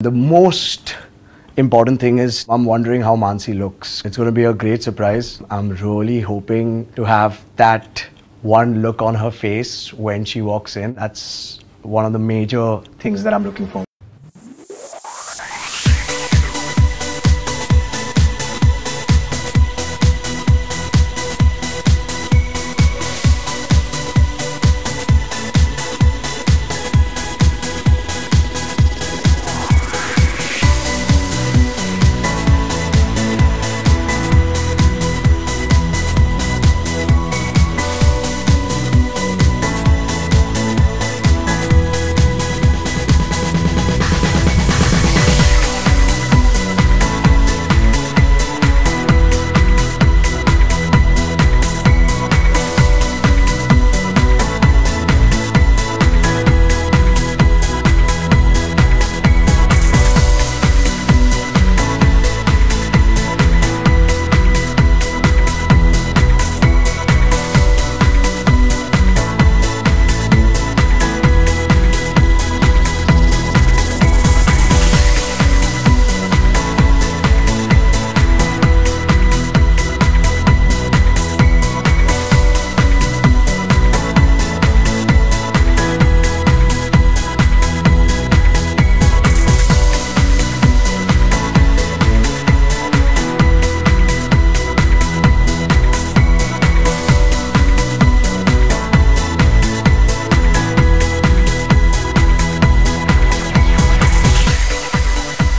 The most important thing is I'm wondering how Mansi looks. It's going to be a great surprise. I'm really hoping to have that one look on her face when she walks in. That's one of the major things that I'm looking for.